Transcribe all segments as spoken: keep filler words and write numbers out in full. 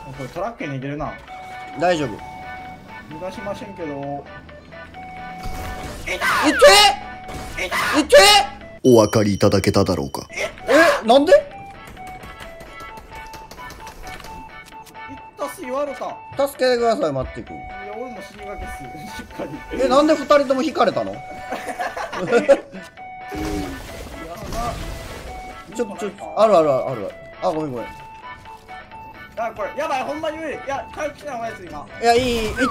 これトラックに逃げるな。 大丈夫。 逃がしませんけど。 いけいけ。お分かりいただけただろうか。え、なんで？ いったす言われた。 助けてください、待ってくん。 いや、俺も死にかけっす。しっかり。 え、なんで二人とも引かれたの？ちょちょあるあるあるある。あ、ごめんごめん。 あ、これやばい、ほんまに無理。いや、回復しない方がいいです今。 いや、いい、いて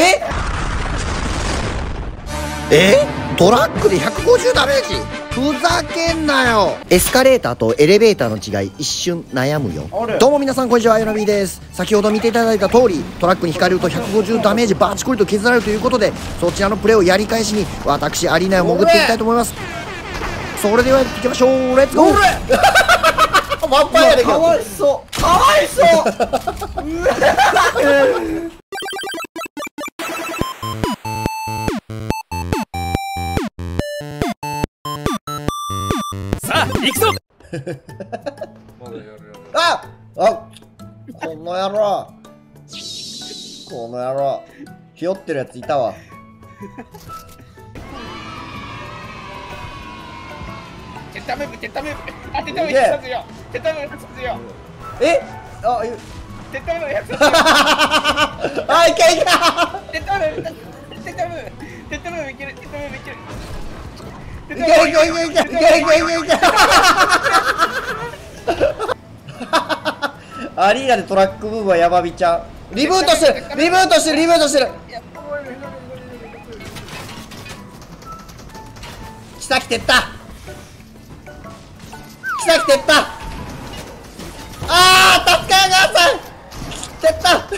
ええトラックでひゃくごじゅうダメージ。ふざけんなよ。エスカレーターとエレベーターの違い一瞬悩むよ。どうも皆さんこんにちは、あゆなびです。先ほど見ていただいた通り、トラックに引かれるとひゃくごじゅうダメージバチコリと削られるということで、そちらのプレイをやり返しに私アリーナを潜っていきたいと思います。それでは行きましょう。レッツゴー。ワンパイやで。 かわいそう、かわいそううわさあ行くぞああ、この野郎、この野郎、ひよってるやついたわ。 テッタムーブ、テッタムーブ、あ、テッタムーブひゃくさすよ、テッタムーブひゃくさすよ、 えあ、いテッタムーブひゃくさすよ、 あ、いけいけテッタムーブ、テッタムーブ、テッタムーブいける、テッタムーブいける。 いけいけいけいけいけいけいけいけアリーナでトラック部分はヤバビちゃん。リブートしてるリブートしてるリブートしてる。来た来てった来た来てったあー助けてください来てった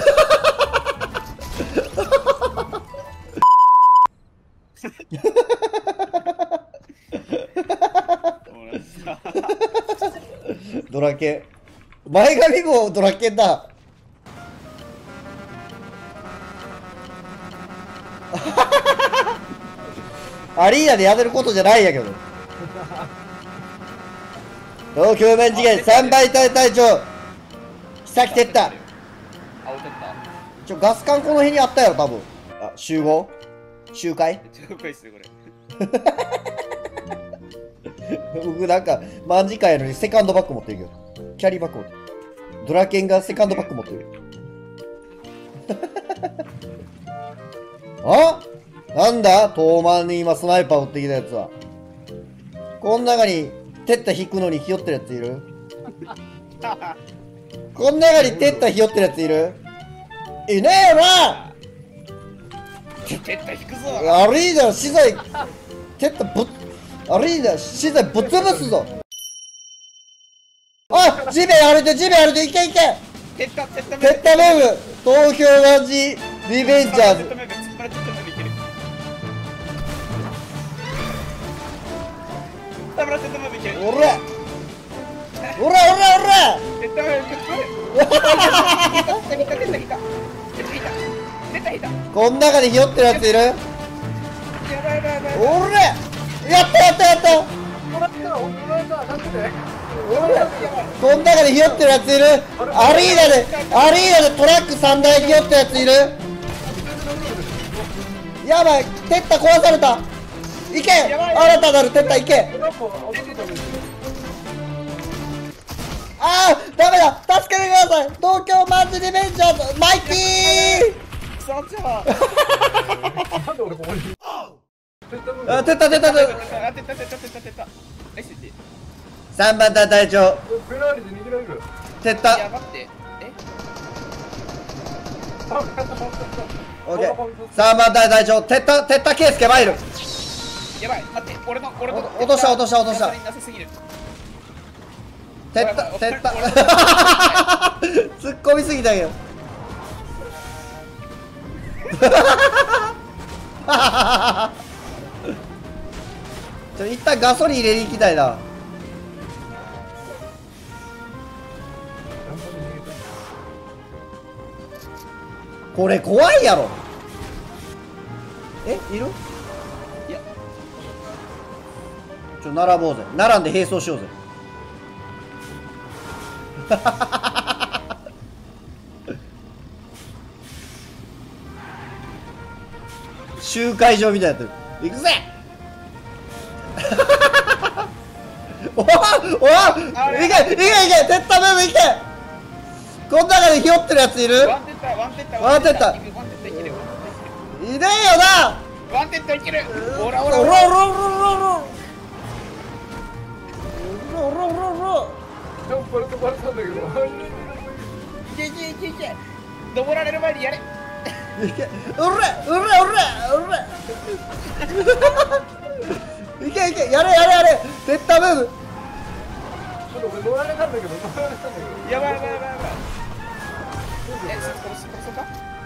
ドラケン前髪もドラケンだアリーナでやれることじゃないんやけど東京面次元さんばい隊隊長久木てったちょガス管この辺にあったやろ多分。あ、集合集会超怖いっすねこれ。 僕なんか卍会やのにセカンドバッグ持ってるけどキャリーバッグ持ってる。ドラケンがセカンドバッグ持ってるあなんだ東満に今スナイパー撃ってきたやつは。こん中にテッタ引くのにひよってるやついるこん中にテッタひよってるやついるいねえよな。 テッタ引くぞ。 アリーナ資材テッタぶっアリーナ資材ぶっ潰すぞ。あ地面歩いて地面歩いていけいけ。 テッタテッタテッタムーブ東京マジリベンジャーズ。 テッタムーブ、突っ張らテッタムーブいける。突っ張らテッタムーブいける。 おらおらおらおらテッタムーブ突っ張る。テッタテッタテッタ引いた。テッタ引いた。テッタ引いた。 こん中でひよってるやついる。 やばいやばいやばい。 おらやったやったやったこん中でひよってるやついる。アリーナでアリーナでトラックさんだいひよったやついる。やばいテッタ壊された。いけ新たなるテッタいけ。あーダメだ助けてください東京マンズリベンジャーズマイティー。 クソじゃん。 あテッタテッタテッタあ、テッタテッタテッタテッタテッタ。ナイステッさんばん隊隊長フェラーリで逃げられる。 テッタ。いやタ待って。え？ オッケーさんばん隊隊長テッタテッタケースケ参る。 やばい待って俺の俺の落とした落とした落としたガソリンなさすぎる。 テッタテッタ突っ込みすぎたけどちょ一旦ガソリン入れに行きたいな。これ怖いやろ。えいるいやちょ並ぼうぜ並んで並走しようぜ集会場みたいになってる。行くぜおおおいけいけいけ、テッタブームいけ。この中でひよってるやついる？ ワンテッタワンテッタワンテッタワンテッタいける。 いねえよな。 ワンテッタいける。オラオおラオラろおろおろおろおろおろおろおろでもこれとバレたんだけど。 いけいけいけいけ。登られる前にやれ。 いけ、おれおれおれおれいけいけ、やれやれやれ、テッタブーム。 ちょっと俺乗られたんだけど、乗られたんだけど。 やばいやばいやばいやばい。え、そこそこそこか。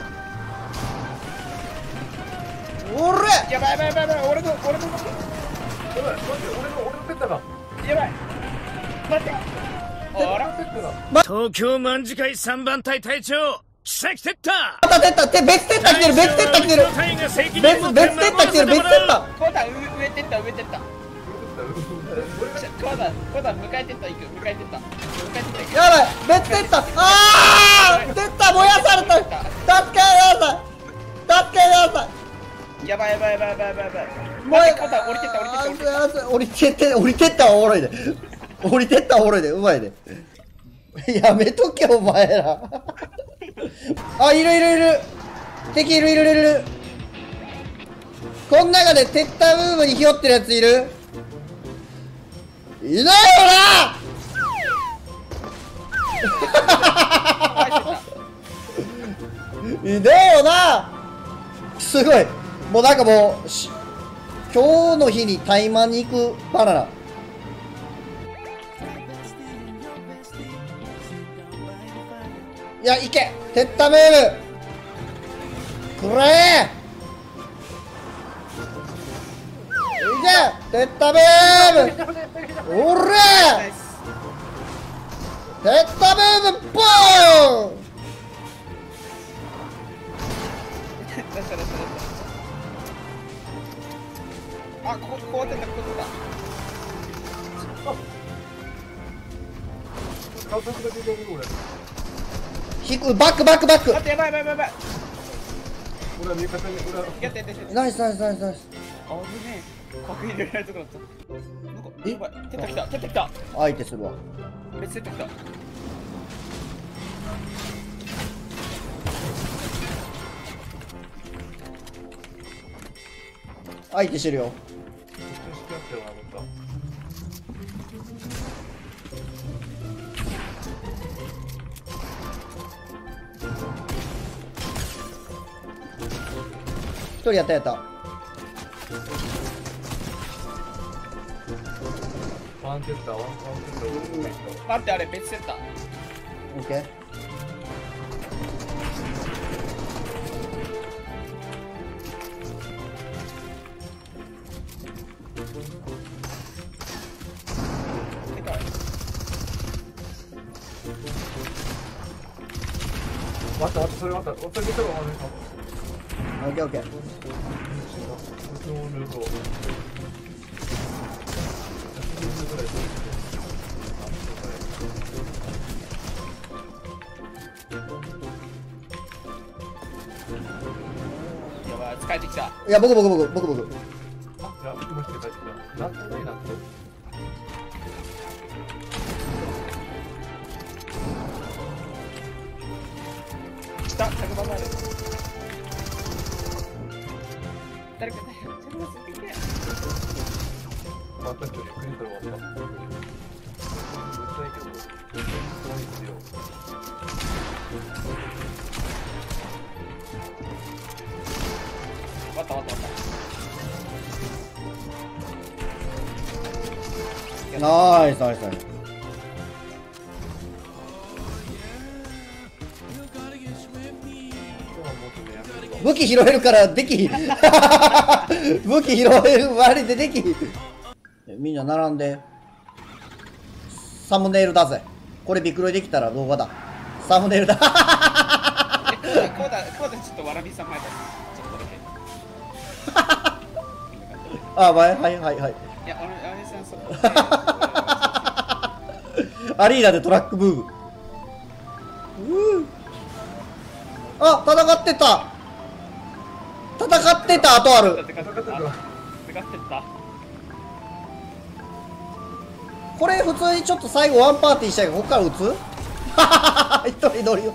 おれやばいやばいやばいやばい。俺の俺のやばい、待って、俺の、俺のペッタが。 やばい。待って。あら。 ペッタが。 東京卍会さんばん隊隊長奇跡テッタまたテッタ、て別テッタ来てる、別テッタ来てる、別別テッタ来てる、別テッタ。 コーダ上上てった上てった。コーダコーダ迎えてった行く迎えてった迎えてった行く。 やばい、別テッタ、あー、テッタ燃やされた。助けてください、助けてください。 やばいやばいやばいやばいやばいやばい。 もう待ってコーダ降りてった降りてった降りてった。 降りてって降りてったはおもろいで、降りてったはおもろいで、うまいで。やめとけお前ら。あ、いるいるいる、敵いるいるいるいる。この中でテッタブームにひよってるやついる？いないよないねえよな。すごい、もうなんかもうし今日の日にタイマンに行くバナナ。いや、いけ、テッタブームくれー。いけ、テッタブーム、おれー、テッタブームボーン。 出した出した出した。あ、こここうやってたこうやってた。 顔させてくれる俺。 引く、バックバックバック。 待ってやばいやばいやばい。 俺は味方に、俺は。 やってやってやって。 ナイスナイスナイスナイス。 あぶねえ。角入れられるとこだった。なんかやばい。テッタ来たテッタ来た。 相手するわ。 別テッタ来た。 相手してるよ。一人やったやった。 ワンテッタ、ワンテッタ。 待ってあれ別テッタ。 オッケー。 待った待った、それ待った。それ見たら終わるか。 オッケーオッケー。 やばい疲れてきた。 いや、僕僕僕僕僕。 あ、じゃあ、今来て帰ってきた。なんとないなって。 下着場もある。誰か着場すぎて。 また距離クリトル終わった。うるさいけど、そうですよ。 わったわったわった。 ナイスナイスナイス。武器拾えるからでき武器拾える割でできみんな並んでサムネイルだぜ。これビクロイできたら動画だ。サムネイルだ。 え、こうだこうだこうだちょっとわらびさん前だ。ちょっとだけ。 あ、はいはいはいはい。 いや、あの、あれさんそこ。 アリーナでトラックブーム。うーあ、戦ってた。 戦ってた後ある。 戦ってた戦ってた。 これ普通にちょっと最後ワンパーティーしたいからここから撃つ一人乗りを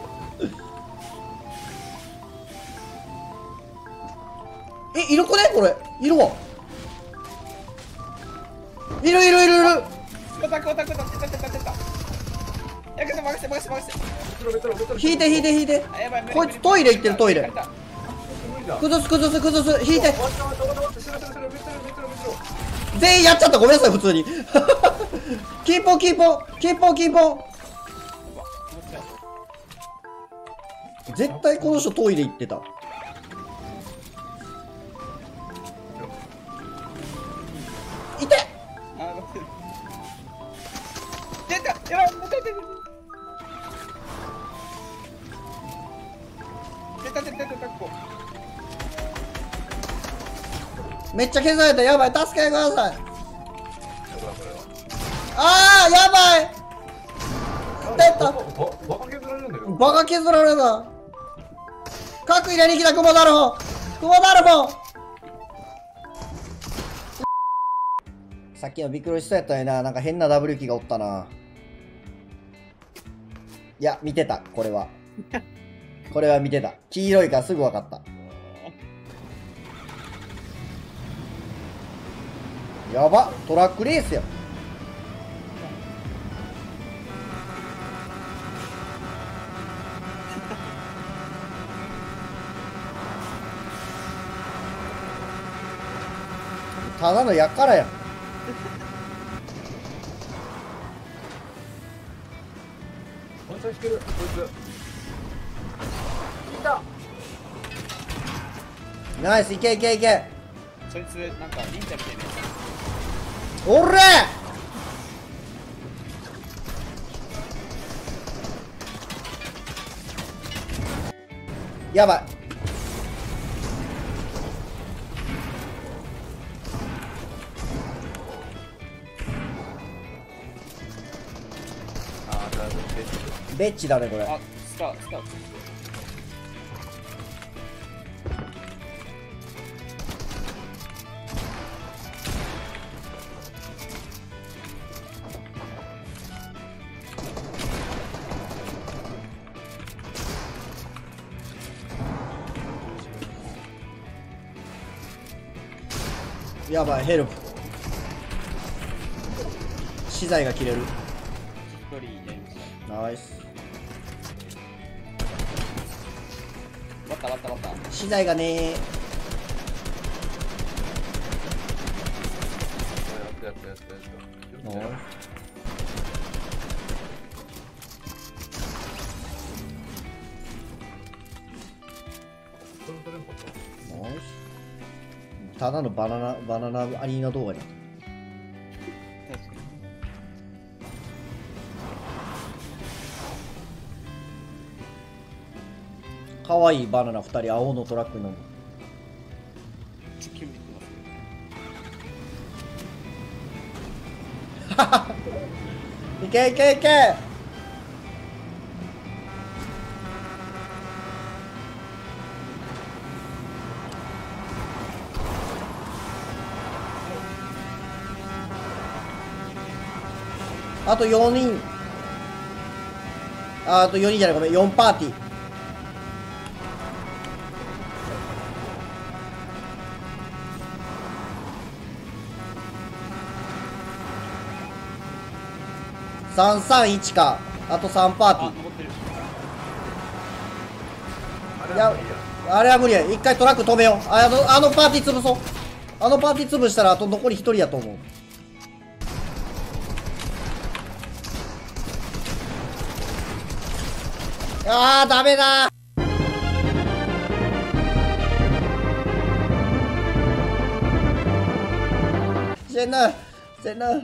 え、いる子ねこれいるわ。いるいるいるいる。 コタコタコタコタコタコタ。やけど任せ任せ任せ。 引いて引いて引いて。 あ、やばい。 こいつトイレ行ってるトイレ。 無理だ。 崩す崩す崩す引いて。 待って待って待って待って。しろしろしろ。めっちゃめっちゃめっちゃ。 全員やっちゃった。ごめんなさい普通にキーポンキーポンキーポンキーポン。絶対この人トイレ行ってた。いて。 あ、待って。出た。やばい。出た出た出た出た出た。 めっちゃ削られた。やばい助けてください。あーやばい出た。 バカ削られるんだけど。 バカ削られた。核入れに来たクモダルホクモダルホ。さっきのびっくりしそうやったよな。なんか変な ダブリュー 機がおったな。いや見てたこれはこれは見てた。黄色いからすぐ分かった。やばトラックレースや。ただのやからやん。 本当に引けるこいつ。いた。 ナイスいけいけいけ。 そいつなんか忍者みたいなやおれやばい。 あー、じゃあベッチだねこれ。 つ。あ、スタースター。 やばいヘルプ。資材が切れる。 一人やりました。 ナイス。 わったわったわった。 資材がねー。 やったやったやったやった。 ナイス。ただのバナナバナナアリーナ動画に。 確かに。 かわいいバナナふたり青のトラックに乗る。 地球見てますね。 いけいけいけ。あとよにん。あ、あとよにんじゃないごめんよんパーティー。さんさんいちか。あとさんパーティあ、登ってる。 ー。いやあれは無理や。一回トラック止めよう。あのあのパーティー潰そう。あのパーティー潰したらあと残りひとりやと思う。あーダメだー。死ぬ死ぬ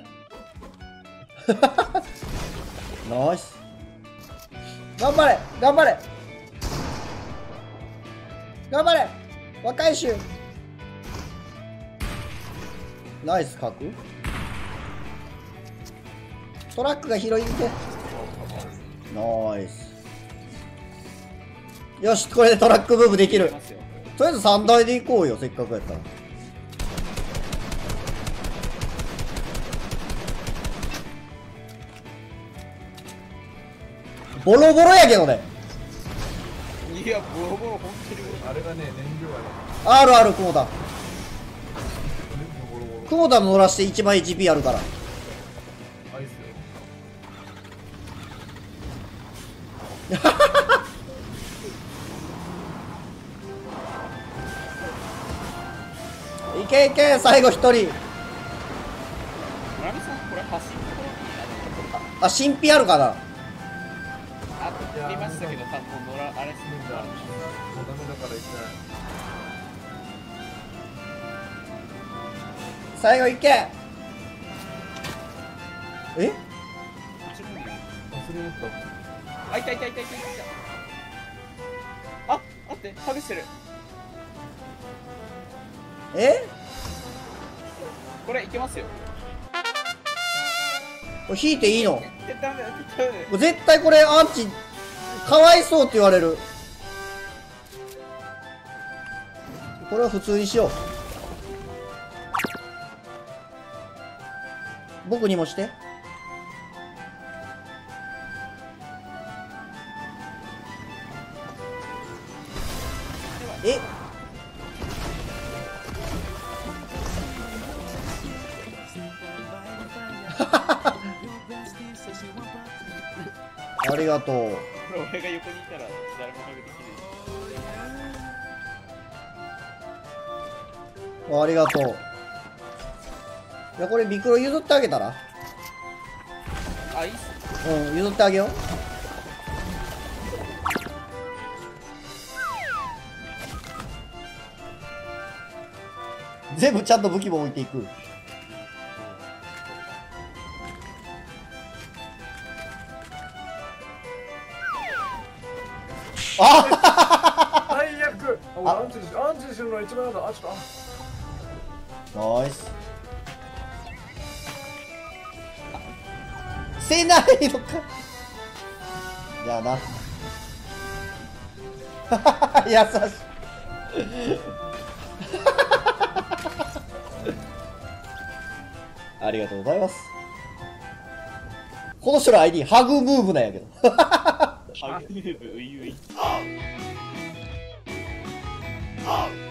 ナイス。頑張れ頑張れ頑張れ若い衆。ナイス角。トラックが拾いにて。ナイス。よしこれでトラックムーブできる。 とりあえずさんだいで行こうよ、せっかくやったら。ボロボロやけどね。 いや、ボロボロ、本当に。 あれがね、燃料がね、 あるある、久保田。 全部ボロボロ。 久保田の乗らしていちまん エイチピー あるから。 アイスよ。 いけいけ、最後一人。 村上さん、これ走るところにあ、新品あるかな。 ありましたけど、多分乗ら、あれするんだ。 もうダメだから行きたい。 最後いけ。え？ 忘れた。 あ、いたいたいたいたいた。あ、待って、ハグしてる。 え？ これいけますよ。 これ引いていいの？ え、ダメだ、ダメだ。 絶対これアンチかわいそうって言われる。これは普通にしよう。僕にもして。え？ありがとう。 これ俺が横にいたら誰もハグできない。 ありがとう。いや、これビクロ譲ってあげたら。 あ、いいっす。 うん、譲ってあげよう。全部ちゃんと武器も置いていく。あ最悪。あ、アンチにし、アンチにするのが一番嫌だ。あ、ちょっと。 ナイス。せないのか。じゃあな。優しい。ありがとうございます。この人の アイディー ハグムーブなんやけど。 ハグムーブ、ういうい。